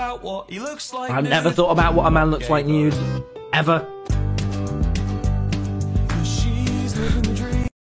about what he looks like I've nude. never thought about what a man looks like nude. Ever.